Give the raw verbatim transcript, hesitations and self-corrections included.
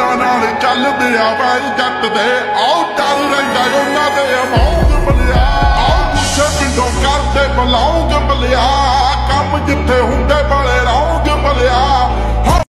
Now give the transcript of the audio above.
ਉਹਨਾਂ ਨਾਲ ਚੱਲਦੇ ਆ ਵੈਰ ਜੱਟ ਦੇ, ਆਉ ਡਰ ਰਹਿੰਦਾ ਉਹਨਾਂ ਦੇ ਮੌਤ ਬਲਿਆ।